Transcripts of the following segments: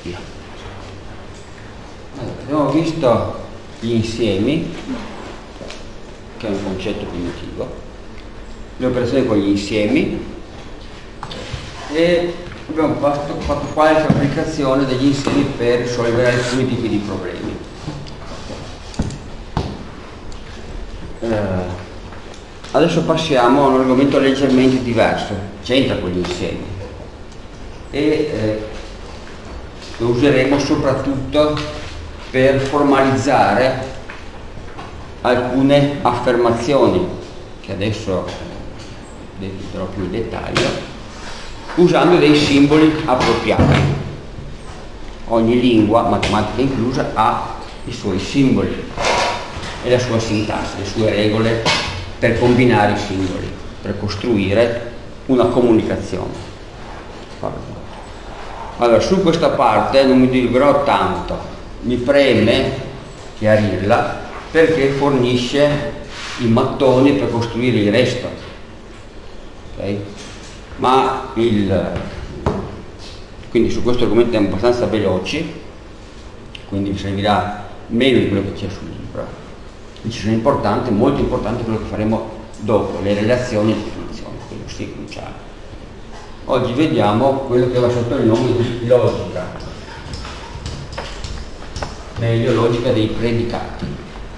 Via. Allora, abbiamo visto gli insiemi, che è un concetto primitivo, le operazioni con gli insiemi, e abbiamo fatto qualche applicazione degli insiemi per risolvere alcuni tipi di problemi. Adesso passiamo a un argomento leggermente diverso, c'entra con gli insiemi, e lo useremo soprattutto per formalizzare alcune affermazioni che adesso vedrò più in dettaglio, usando dei simboli appropriati. Ogni lingua, matematica inclusa, ha i suoi simboli e la sua sintassi, le sue regole per combinare i simboli, per costruire una comunicazione. Allora, su questa parte non mi dilungherò tanto, mi preme chiarirla perché fornisce i mattoni per costruire il resto. Okay? Ma quindi su questo argomento siamo abbastanza veloci, quindi vi servirà meno di quello che c'è sul libro. Decisione importante, molto importante quello che faremo dopo, le relazioni e le definizioni, quello sì è cruciale. Oggi vediamo quello che va sotto il nome di logica, meglio logica dei predicati.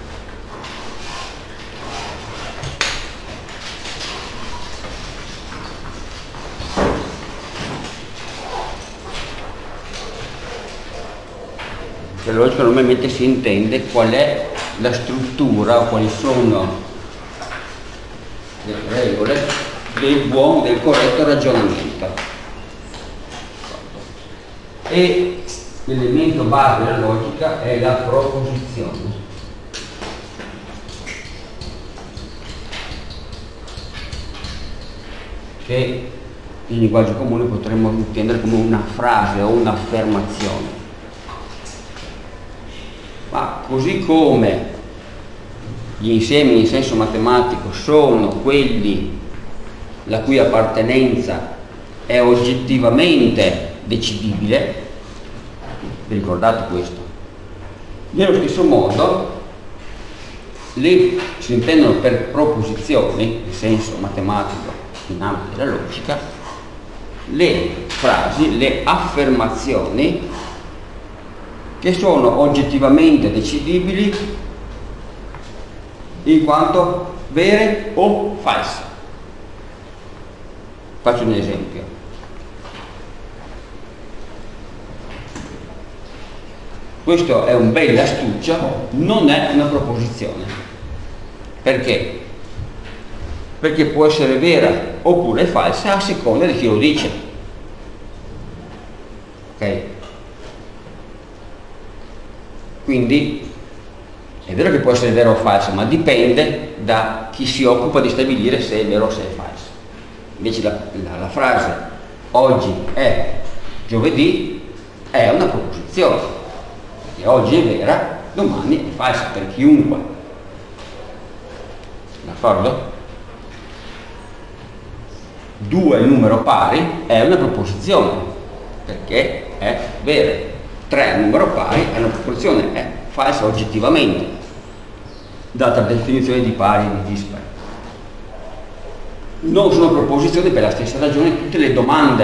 Per logica normalmente si intende qual è la struttura, quali sono le regole del corretto ragionamento. E l'elemento base della logica è la proposizione. Che in linguaggio comune potremmo intendere come una frase o un'affermazione. Ma così come gli insiemi in senso matematico sono quelli la cui appartenenza è oggettivamente decidibile, vi ricordate questo? Nello stesso modo si intendono per proposizioni, in senso matematico in ambito della logica, le frasi, le affermazioni che sono oggettivamente decidibili in quanto vere o false. Faccio un esempio. Questo è un bel astuccio, non è una proposizione. Perché? Perché può essere vera oppure falsa a seconda di chi lo dice. Ok? Quindi è vero che può essere vero o falso, ma dipende da chi si occupa di stabilire se è vero o se è falso. Invece la frase oggi è giovedì è una proposizione, perché oggi è vera, domani è falsa per chiunque. D'accordo? 2 numero pari è una proposizione, perché è vera. 3 numero pari è una proposizione, è falsa oggettivamente, data la definizione di pari e di dispari. Non sono proposizioni per la stessa ragione tutte le domande.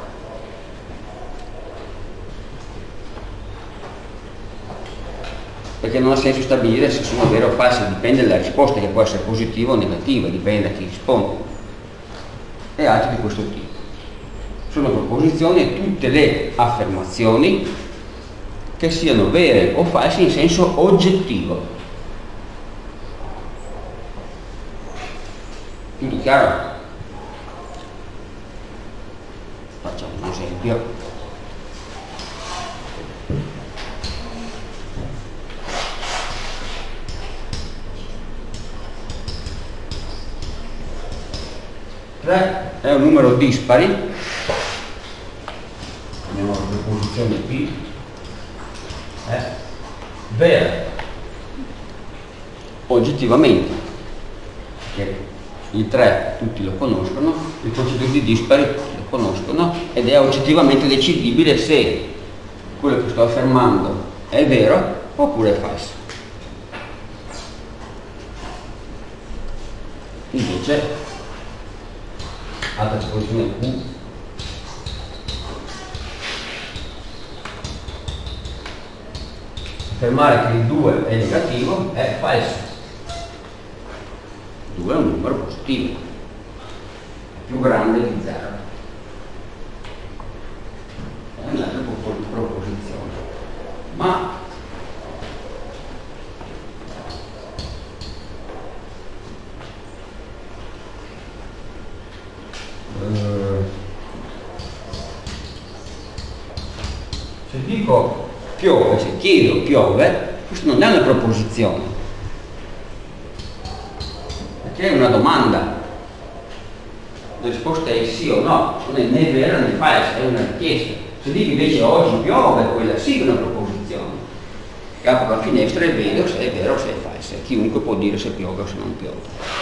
Perché non ha senso stabilire se sono vere o false, dipende dalla risposta, che può essere positiva o negativa, dipende da chi risponde. E altri di questo tipo. Sono proposizioni tutte le affermazioni che siano vere o false in senso oggettivo. Tutto chiaro? Facciamo un esempio. Tre è un numero dispari, abbiamo la proposizione P, è vera oggettivamente, perché il 3 tutti lo conoscono, il concetto di dispari tutti lo conoscono, ed è oggettivamente decidibile se quello che sto affermando è vero oppure è falso. Invece altra supposizione Q affermare che il 2 è negativo è falso. 2 è un numero positivo, è più grande di 0. È un'altra proposizione. Ma se dico piove, se chiedo piove, questo non è una proposizione, perché è una domanda. La risposta è sì o no, non è né vera né falsa, è una richiesta. Se dico invece oggi piove, quella sì che è una proposizione. Che apro la finestra e vedo se è vero o se è falsa. Chiunque può dire se piove o se non piove.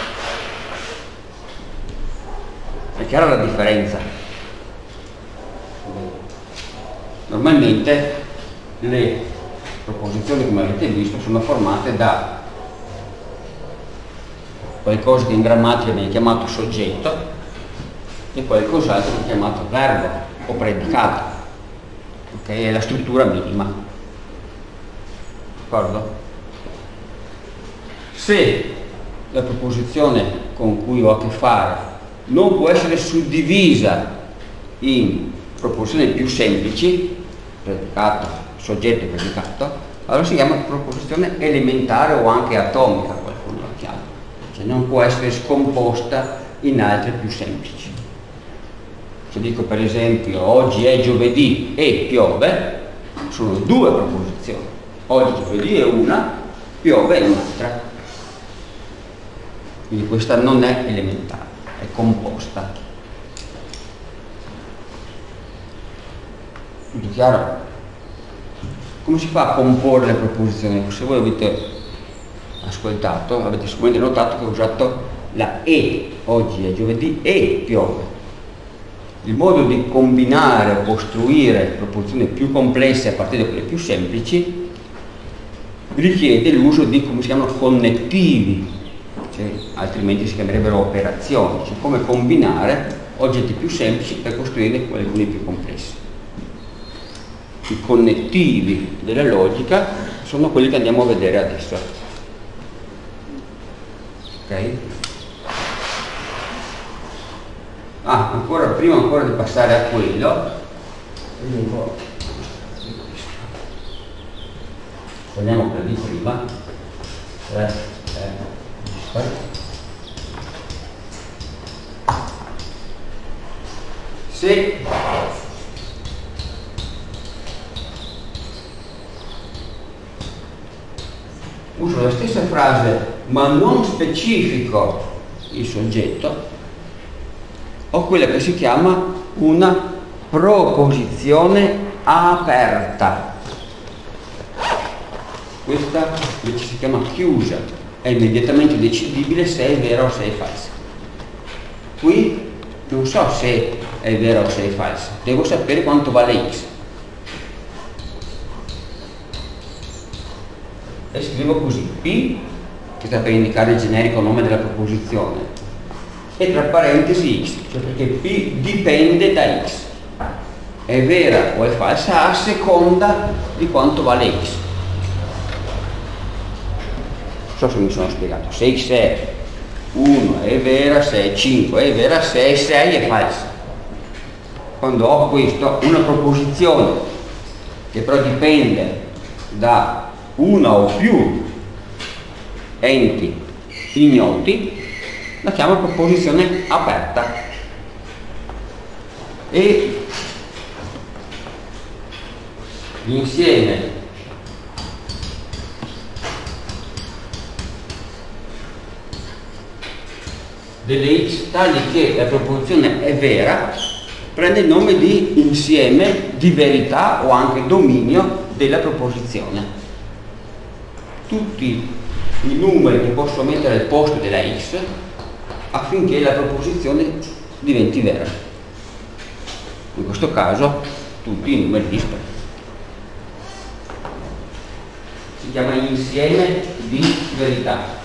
È chiara la differenza? Normalmente le proposizioni, come avete visto, sono formate da qualcosa che in grammatica viene chiamato soggetto e qualcos'altro che viene chiamato verbo o predicato. Ok? È la struttura minima. D'accordo? Se la proposizione con cui ho a che fare non può essere suddivisa in proposizioni più semplici, predicato, soggetto e predicato, allora si chiama proposizione elementare o anche atomica, qualcuno la chiama, cioè non può essere scomposta in altre più semplici. Se dico per esempio oggi è giovedì e piove, sono due proposizioni. Oggi giovedì è una, piove è un'altra. Quindi questa non è elementare, è composta. Tutto chiaro? Come si fa a comporre le proposizioni? Se voi avete ascoltato, avete sicuramente notato che ho usato la E, oggi è giovedì e piove. Il modo di combinare o costruire proposizioni più complesse a partire da quelle più semplici richiede l'uso di, come si chiamano, connettivi, cioè, altrimenti si chiamerebbero operazioni, cioè come combinare oggetti più semplici per costruire alcuni più complessi. I connettivi della logica sono quelli che andiamo a vedere adesso. Ok? Prima ancora di passare a quello, prendiamo quella di prima. Se uso la stessa frase ma non specifico il soggetto, ho quella che si chiama una proposizione aperta. Questa invece si chiama chiusa, è immediatamente decidibile se è vera o se è falsa. Qui non so se è vera o se è falsa, devo sapere quanto vale x. E scrivo così, P, che sta per indicare il generico nome della proposizione, e tra parentesi x, cioè perché P dipende da x. È vera o è falsa a seconda di quanto vale x. Non so se mi sono spiegato. Se x è 1 è vera, se è 5 è vera, se è 6 è falsa. Quando ho questo, una proposizione che però dipende da una o più enti ignoti, la chiamo proposizione aperta. E l'insieme delle x tali che la proposizione è vera prende il nome di insieme di verità o anche dominio della proposizione. Tutti i numeri che posso mettere al posto della x affinché la proposizione diventi vera. In questo caso tutti i numeri dispari. si chiama insieme di verità.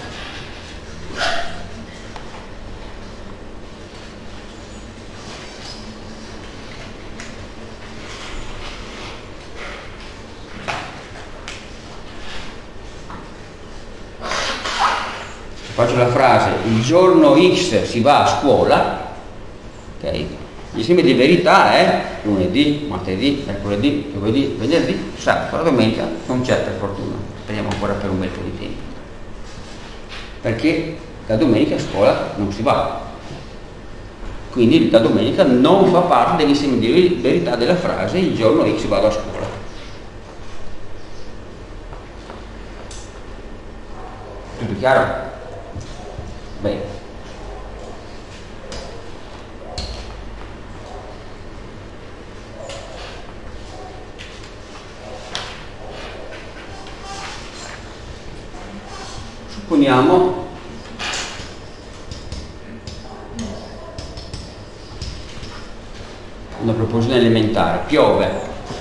Faccio la frase: il giorno X si va a scuola, ok? L'insieme di verità è lunedì, martedì, mercoledì, giovedì, venerdì, sabato, la domenica non c'è, per fortuna, speriamo ancora per un bel po' di tempo, perché la domenica a scuola non si va, quindi la domenica non fa parte dell'insieme di verità della frase il giorno X vado a scuola. Tutto chiaro? Bene. Supponiamo una proposizione elementare: piove.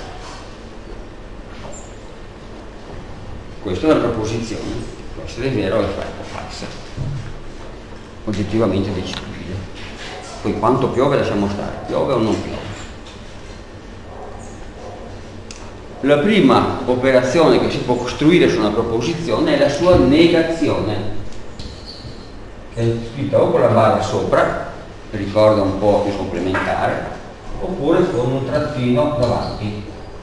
Questa è una proposizione, può essere vera o falsa, oggettivamente decidibile. Poi quanto piove lasciamo stare, piove o non piove. La prima operazione che si può costruire su una proposizione è la sua negazione, che è scritta o con la barra sopra, che ricorda un po' il complementare, oppure con un trattino davanti.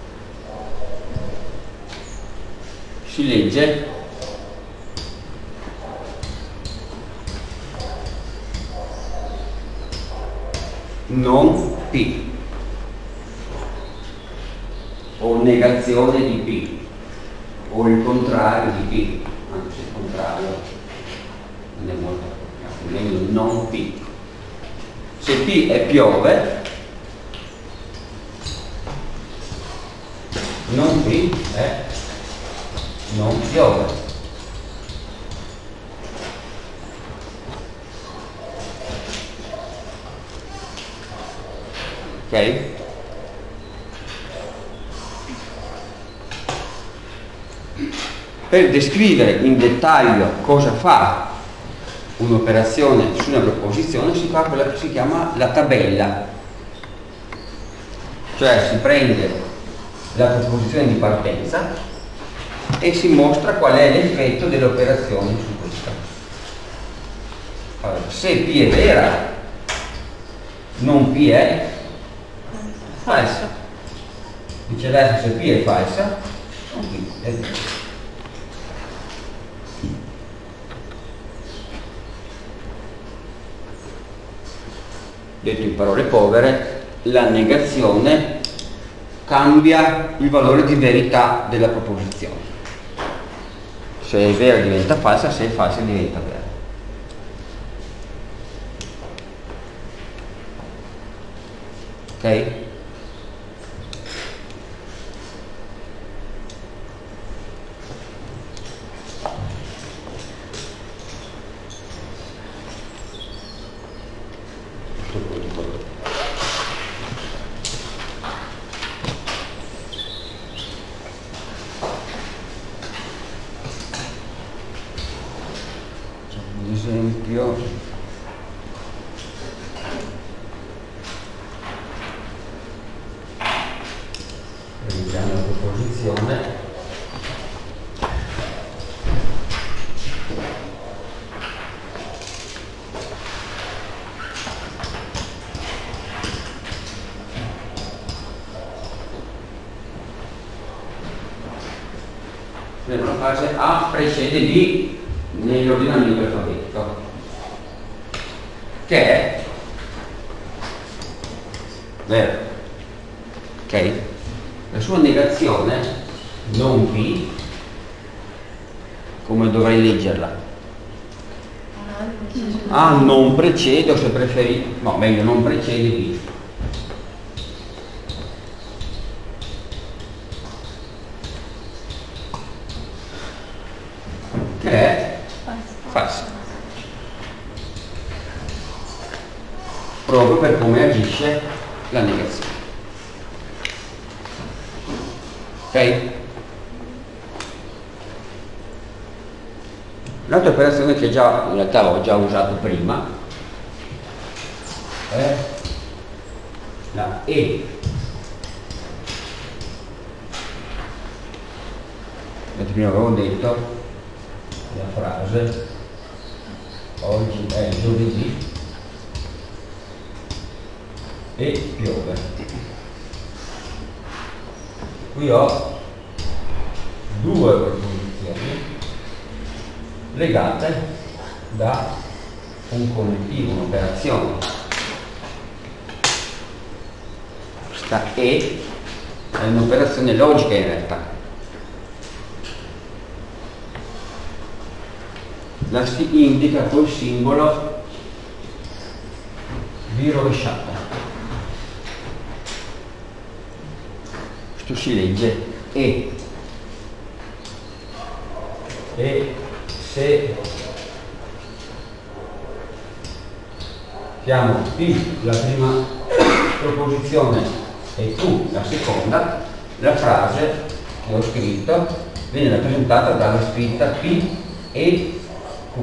Si legge: non P, o negazione di P, o il contrario di P, anzi il contrario non è molto appropriato, meglio non P. Se P è piove, non P è non piove. Ok? Per descrivere in dettaglio cosa fa un'operazione su una proposizione si fa quella che si chiama la tabella, cioè si prende la proposizione di partenza e si mostra qual è l'effetto delle operazioni su questa. Allora, se P è vera, non P è falsa. Viceversa, se P è falsa, non P è vera. Detto in parole povere, la negazione cambia il valore di verità della proposizione. Se è vera diventa falsa, se è falsa diventa vera. Ok? Esempio, vediamo la proposizione. La frase A precede B nell'ordinamento alfabetico, che è vero. Ok? La sua negazione, non P, come dovrei leggerla? A non precede, o se preferite, no, meglio non precede B. Che è falsa. Proprio per come agisce la negazione. Ok? Un'altra operazione che già in realtà ho già usato prima è la E. Prima avevo detto la frase oggi è giovedì e piove. Qui ho due proposizioni legate da un connettivo, un'operazione. Questa E è un'operazione logica in realtà. La si indica col simbolo V rovesciata. Questo si legge E. E se chiamo P la prima proposizione e Q la seconda, la frase che ho scritto viene rappresentata dalla scritta P e Q.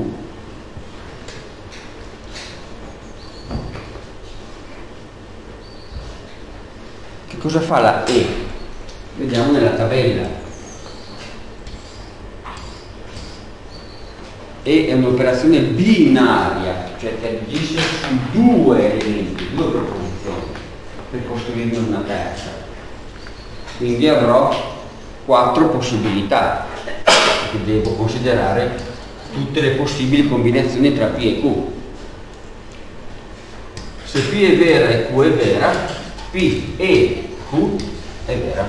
Che cosa fa la E? Vediamo nella tabella. E è un'operazione binaria, cioè che agisce su due elementi, due proposizioni, per costruirne una terza. Quindi avrò 4 possibilità, che devo considerare tutte le possibili combinazioni tra P e Q. Se P è vera e Q è vera, P e Q è vera.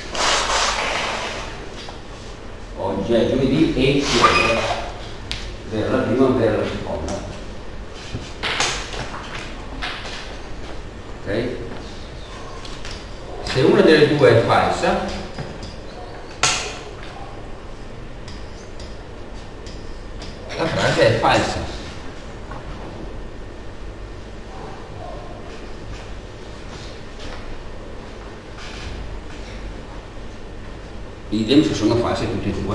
Oggi è giovedì e piove. Vera la prima, vera la seconda. Ok? Se una delle due è falsa, la frase è falsa. Idem se sono false tutte e due.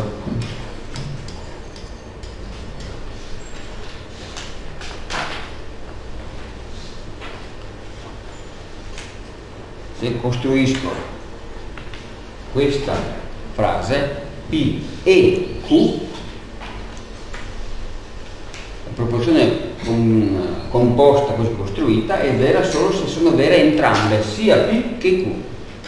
Se costruisco questa frase P e Q, la proporzione composta così costruita è vera solo se sono vere entrambe, sia P che Q,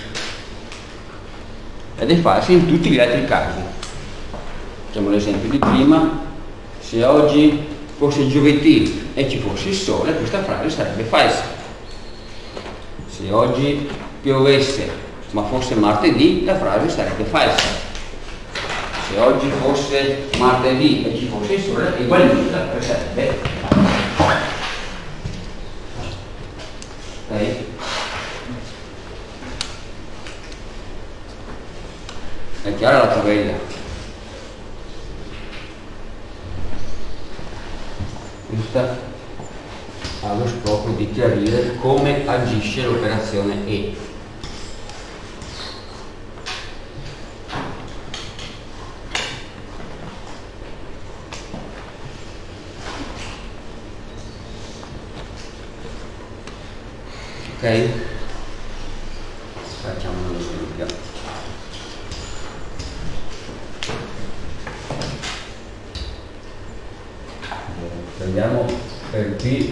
ed è falsa in tutti gli altri casi. Facciamo l'esempio di prima: se oggi fosse giovedì e ci fosse il sole, questa frase sarebbe falsa. Se oggi piovesse ma fosse martedì, la frase sarebbe falsa. Se oggi fosse martedì e ci fosse il sole, ugualmente la frase sarebbe falsa. Ok? È chiara la tabella? Questa ha lo scopo di chiarire come agisce l'operazione E. Ok? Facciamo un esempio. Prendiamo per P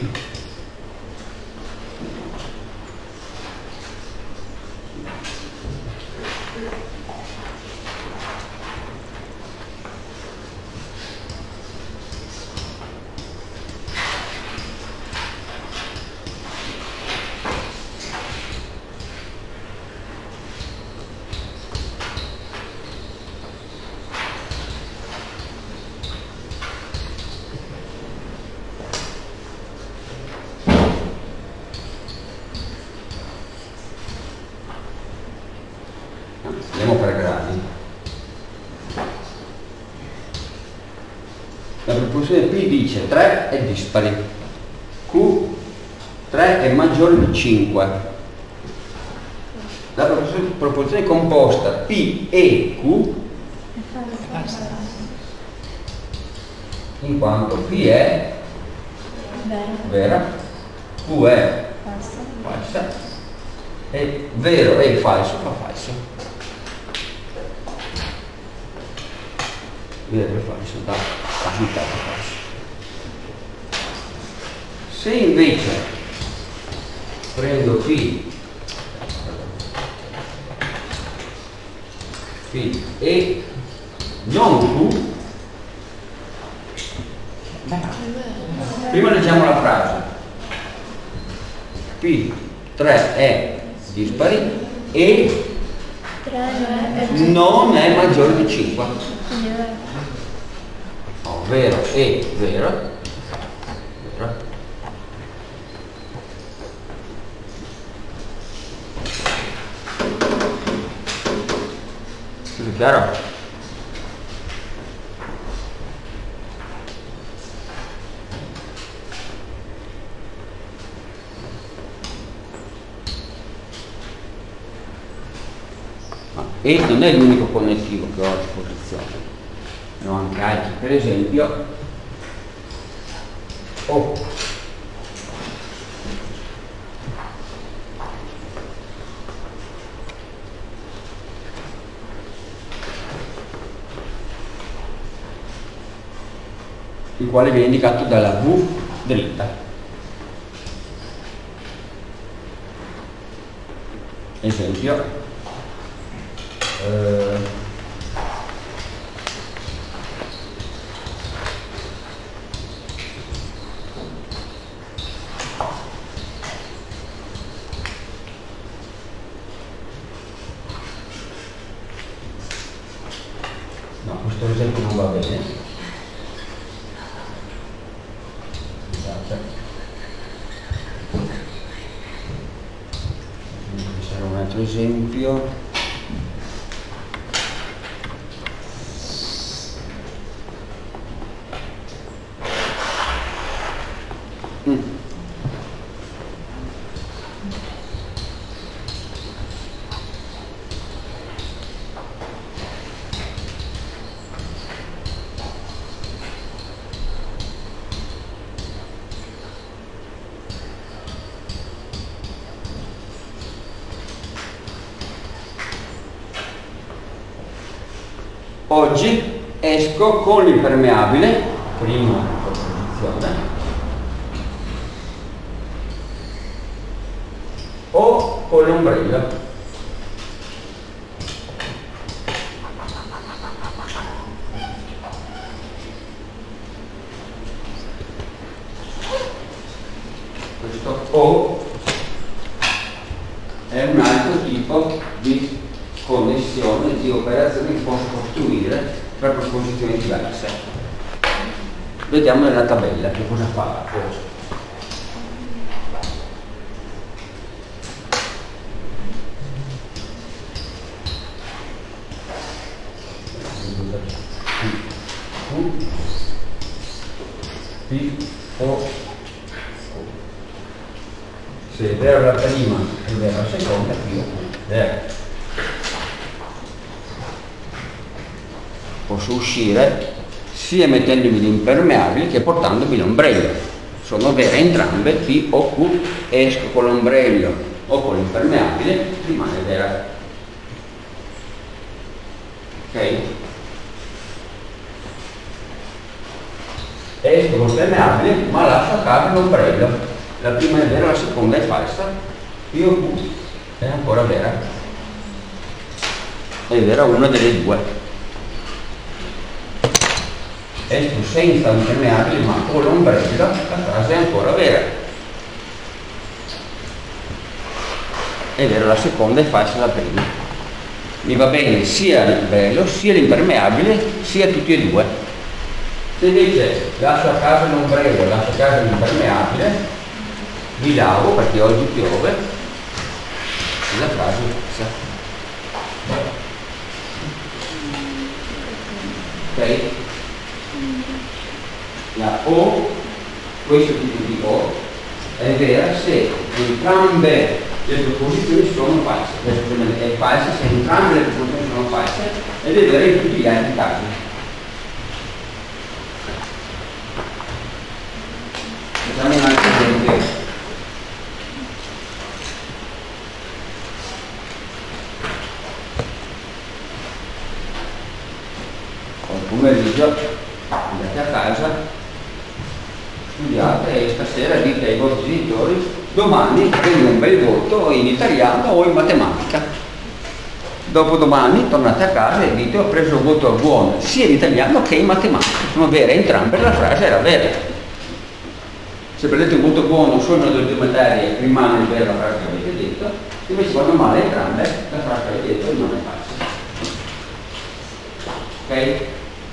andiamo per gradi. La proporzione P dice 3 è dispari, Q 3 è maggiore di 5. La proporzione composta P e Q in quanto P è vera, Q è falsa e vero e falso fa falso. Vero e falso dà risultato falso. Se invece prendo P e non Q, prima leggiamo la frase. P3 è dispari e non è maggiore di 5. No, vero e vero. È chiaro? E non è l'unico connettivo che ho a disposizione, ne ho anche altri, per esempio il quale viene indicato dalla V dritta. Esempio, no, questo esempio non va bene. Sarà un altro esempio. Oggi esco con l'impermeabile, prima proposizione, o con l'ombrello. Questo o è un altro tipo di connessione, di operazioni che posso costruire per proposizioni diverse. Vediamo nella tabella che cosa fa la cosa. P, O, se è vera la prima e vera la seconda, P, O, vera. Posso uscire sia mettendomi l'impermeabile che portandomi l'ombrello. Sono vere entrambe, P o Q, esco con l'ombrello o con l'impermeabile, rimane vera. Ok? Esco con l'impermeabile ma lascio a casa l'ombrello. La prima è vera, la seconda è falsa. P o Q è ancora vera. È vera una delle due. Esco senza impermeabile ma con l'ombrello, la frase è ancora vera. È vero la seconda e falsa la prima. Mi va bene sia l'ombrello, sia l'impermeabile, sia tutti e due. Se invece lascio a casa l'ombrello, lascio a casa l'impermeabile, mi lavo perché oggi piove e la frase è falsa. Ok? La O, questo tipo di O, è vera se entrambe le proposizioni sono false. È falsa se entrambe le proposizioni sono false ed è vera in tutti gli altri casi. pomeriggio andate a casa, studiate e stasera dite ai vostri genitori domani prendo un bel voto in italiano o in matematica. Dopodomani tornate a casa e dite ho preso un voto buono sia in italiano che in matematica. Sono vere entrambe, la frase era vera. Se prendete un voto buono solo in una delle due materie rimane vera la frase che avete detto, se invece vanno male entrambe la frase che avete detto non è falsa. Ok?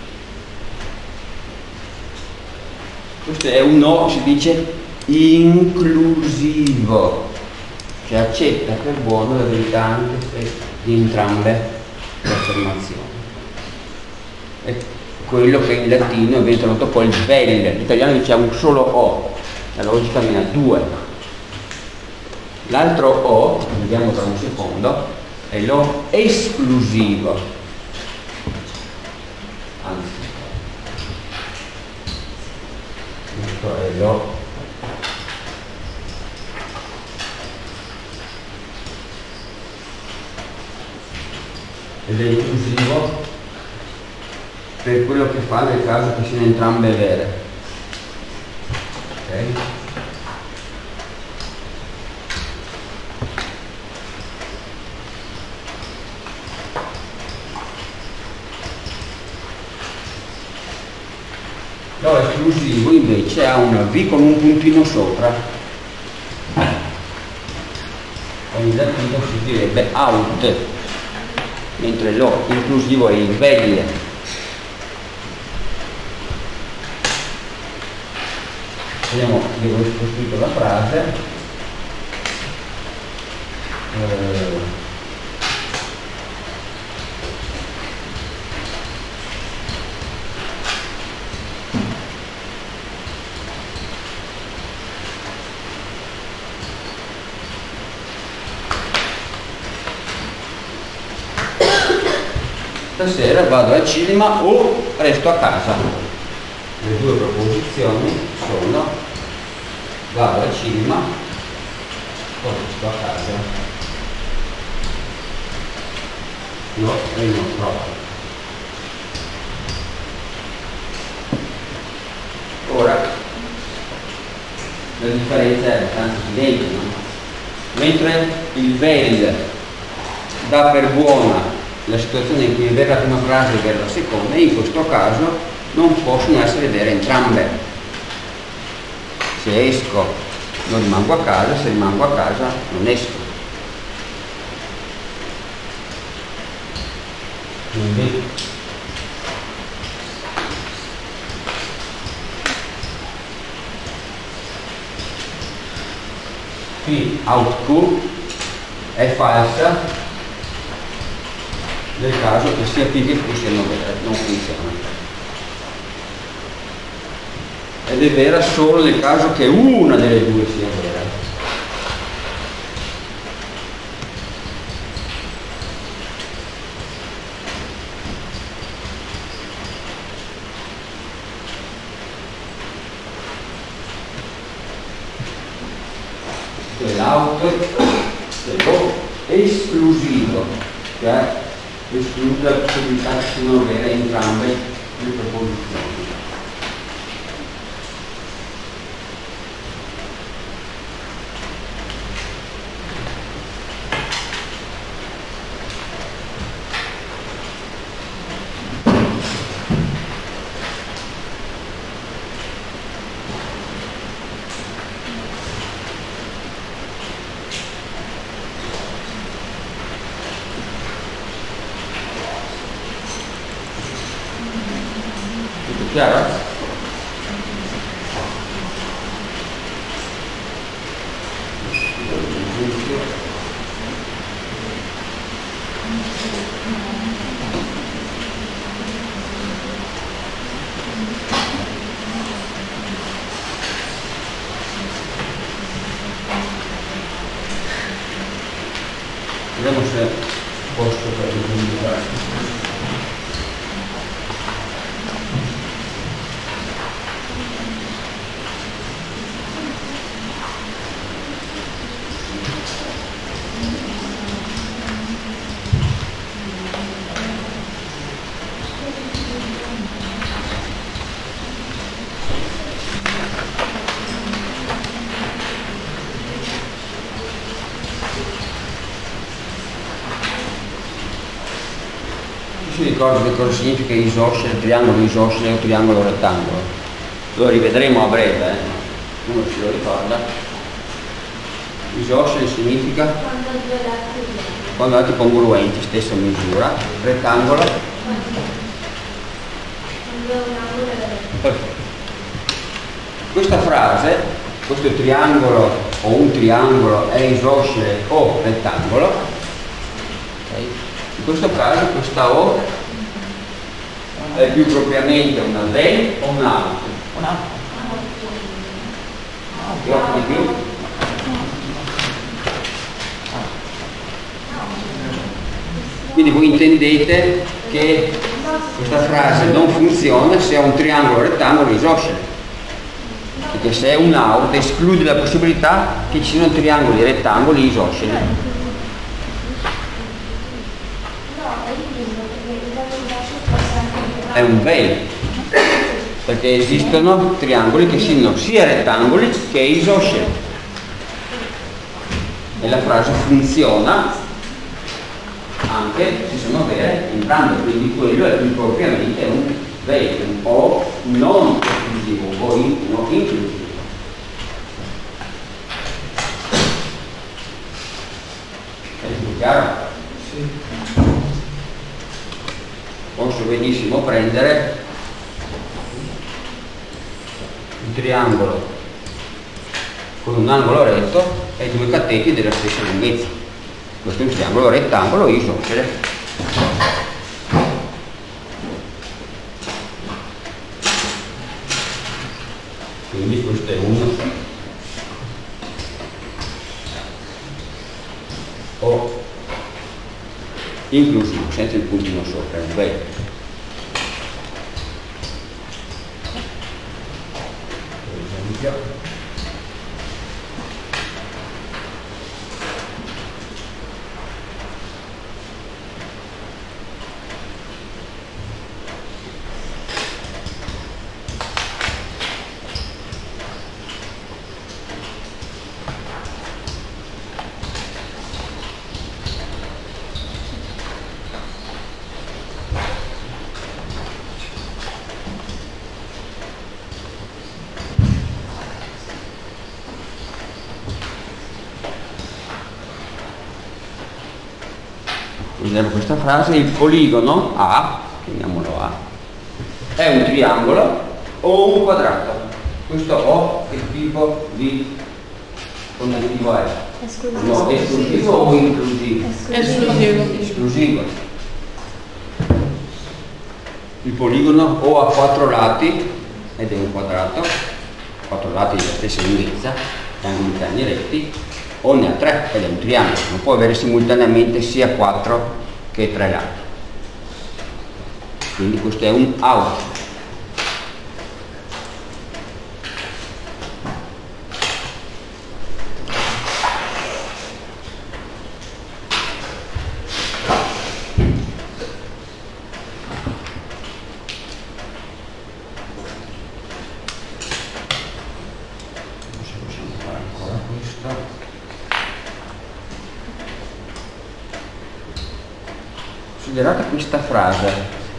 Questo è un no, si dice inclusivo, che accetta per buono la verità anche di entrambe le affermazioni. È quello che in latino viene tradotto poi il vel, l'italiano dice un solo o, la logica ne ha due. L'altro o, vediamo tra un secondo, è lo esclusivo. Anzi, questo è lo ed è inclusivo per quello che fa nel caso che siano entrambe vere. Ok? Lo esclusivo invece ha una V con un puntino sopra. In latino si direbbe out, mentre lo inclusivo è il vel. Vediamo dove ho costruito la frase. Stasera vado al cinema o resto a casa. Le due proposizioni sono vado al cinema o resto a casa. No, e non troppo. Ora la differenza è abbastanza evidente, no? Mentre il vel dà per buona la situazione in cui è vera la prima frase e vera la seconda, in questo caso non possono essere vere entrambe. Se esco non rimango a casa, se rimango a casa non esco. Quindi qui output è falsa nel caso che sia P che Q siano vere, non funziona. Ed è vera solo nel caso che una delle due sia vera. L'auto è lo esclusivo, cioè esclude la possibilità che siano vere entrambe le proposizioni. Chiaro? Vediamo se posso per migliorare. si ricorda che cosa significa isoscele, triangolo isoscele o triangolo rettangolo? Lo rivedremo a breve, uno se lo ricorda. Isoscele significa quando lati congruenti, stessa misura. Rettangolo? Questa frase, questo triangolo o un triangolo è isoscele o rettangolo, okay. In questo caso questa O è più propriamente una V o un A? Che occhi di più? Quindi voi intendete che questa frase non funziona se è un triangolo rettangolo isoscele, perché se è un out esclude la possibilità che ci siano triangoli rettangoli isosceli. È un veil, perché esistono triangoli che siano sia rettangoli che isosceli e la frase funziona anche se sono vere entrambe, quindi quello è più propriamente un veil, un O non esclusivo, un O inclusivo. È tutto chiaro? Sì. Posso benissimo prendere un triangolo con un angolo retto e due cateti della stessa lunghezza. Questo è un triangolo rettangolo isoscele. Quindi questo è uno O inclusivo, senza il puntino sopra, è un bel. Per esempio. Vediamo questa frase: il poligono A, chiamiamolo A, è un triangolo o un quadrato. Questo O che tipo di connettivo è? Esclusivo. No, esclusivo o inclusivo? Esclusivo. Esclusivo. Il poligono o ha 4 lati ed è un quadrato, 4 lati della stessa lunghezza, angoli interni retti, o ne ha 3 ed è un triangolo, non può avere simultaneamente sia 4 che 3 lati. Quindi questo è un out. Considerate questa frase: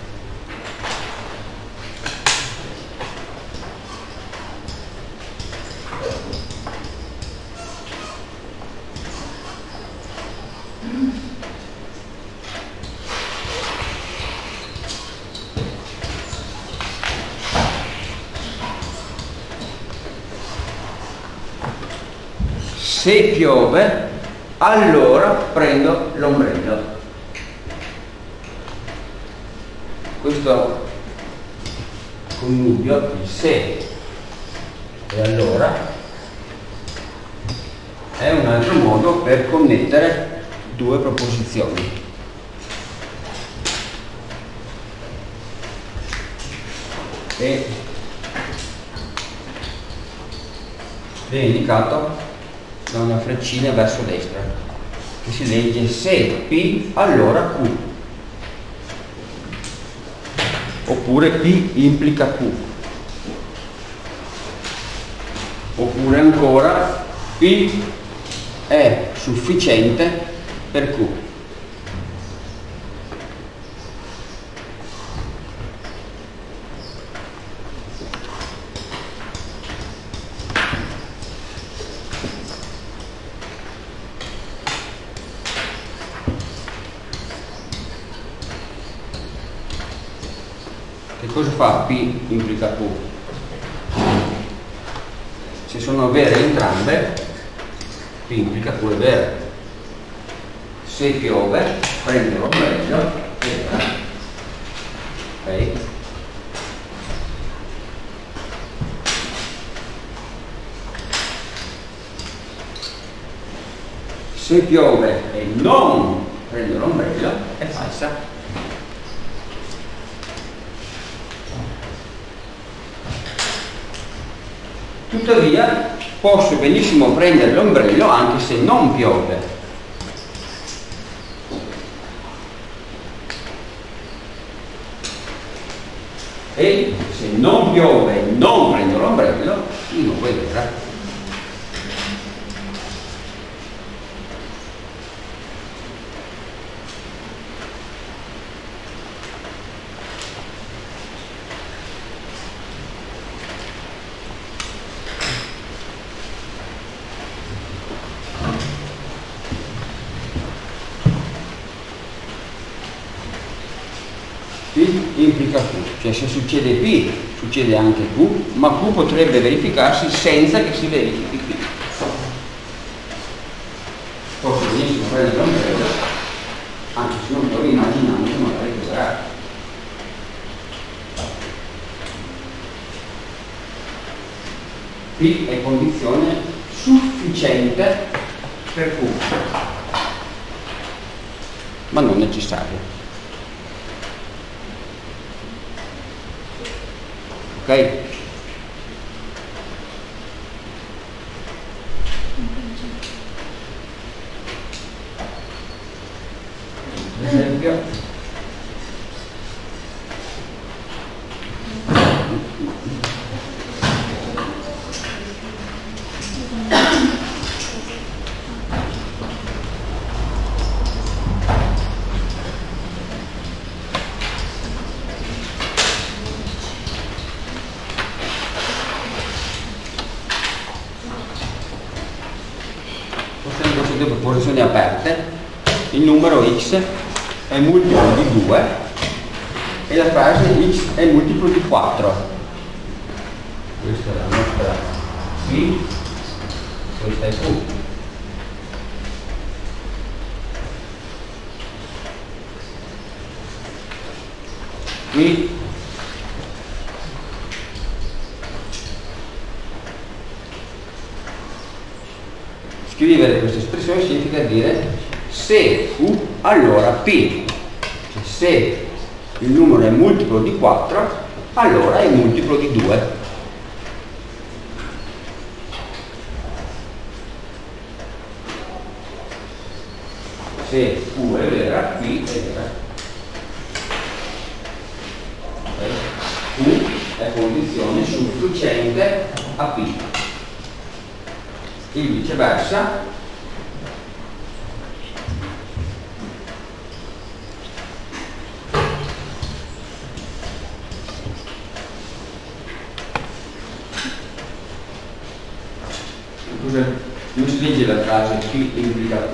se piove allora prendo l'ombrello. Questo connubio, il se e allora, è un altro modo per connettere due proposizioni. E viene indicato da una freccina verso destra, che si legge: se P allora Q. Oppure P implica Q, oppure ancora P è sufficiente per Q. Che cosa fa P implica Q? Se sono vere entrambe, P implica Q è vera. Se piove, prende l'ombrello e vera. Ok? Se piove e non prende l'ombrello è falsa. Tuttavia posso benissimo prendere l'ombrello anche se non piove. E se non piove e non prendo l'ombrello, di nuovo è vera. P implica Q, cioè se succede P succede anche Q, ma Q potrebbe verificarsi senza che si verifichi P. Posso benissimo prendere l'ombrello, anche se non sto immaginando che magari pioverà. P è condizione sufficiente per Q, ma non necessaria. Ok? Per esempio, due proposizioni aperte, il numero x è multiplo di 2 e la frase x è multiplo di 4. Questa è la nostra P, questa è Q. Qui scrivere questa espressione significa dire se Q allora P, cioè se il numero è multiplo di 4 allora è multiplo di 2. Se Q è vera, P è vera. Q è condizione sufficiente a P. Il viceversa non si legge la frase P implica Q.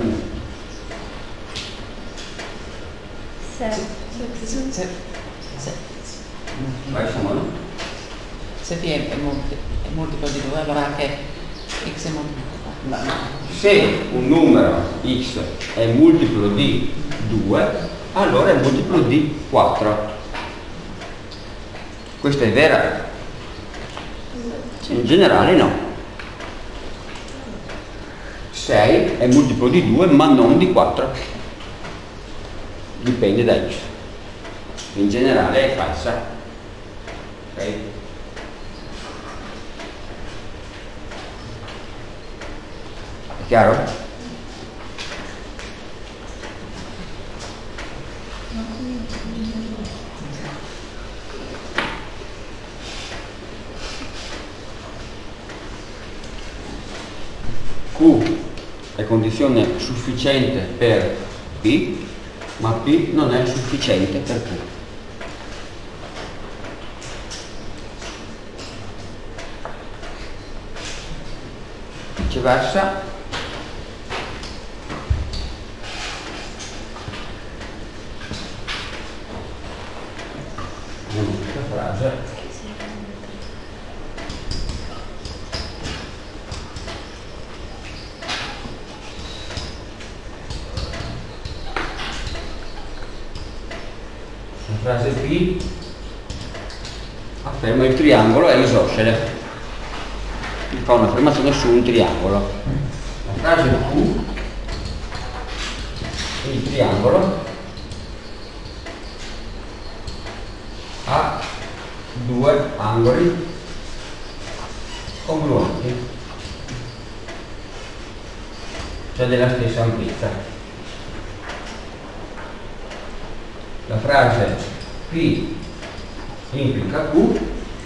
Vai Samuele. Se P è multiplo di 2 allora anche x è multiplo di 4. Se un numero x è multiplo di 2 allora è multiplo di 4. Questa è vera? In generale no. 6 è multiplo di 2 ma non di 4. Dipende da x. In generale è falsa. Ok? È chiaro? Q è condizione sufficiente per P, ma P non è sufficiente per Q. Viceversa, frase P afferma il triangolo è isoscele, fa un'affermazione su un triangolo. La frase Q, il triangolo ha due angoli congruenti, cioè della stessa ampiezza. La frase P implica Q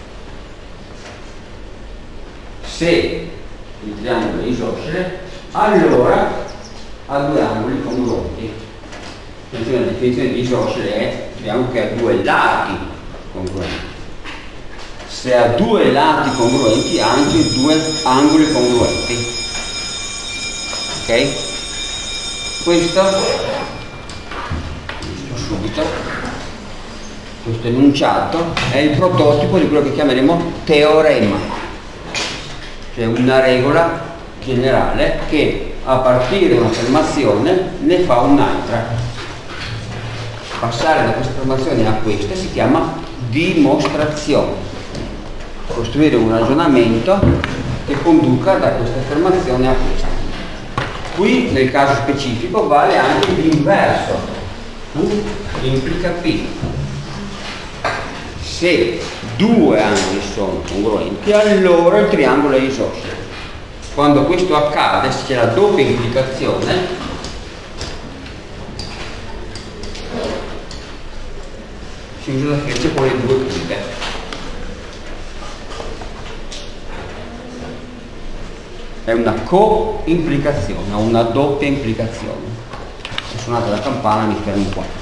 se il triangolo è isoscele, allora ha due angoli congruenti. La definizione di isoscele è un triangolo che ha due lati congruenti. Se ha due lati congruenti ha anche due angoli congruenti. Ok? Questo subito, questo enunciato è il prototipo di quello che chiameremo teorema, cioè una regola generale che a partire da un'affermazione ne fa un'altra. Passare da questa affermazione a questa si chiama dimostrazione, costruire un ragionamento che conduca da questa affermazione a questa. Qui nel caso specifico vale anche l'inverso. Q implica P. Se due angoli sono congruenti, allora il triangolo è isoscele. Quando questo accade, se c'è la doppia implicazione, si usa la freccia con le due punte. È una co-implicazione, una doppia implicazione. Suonate la campana, mi fermo qua.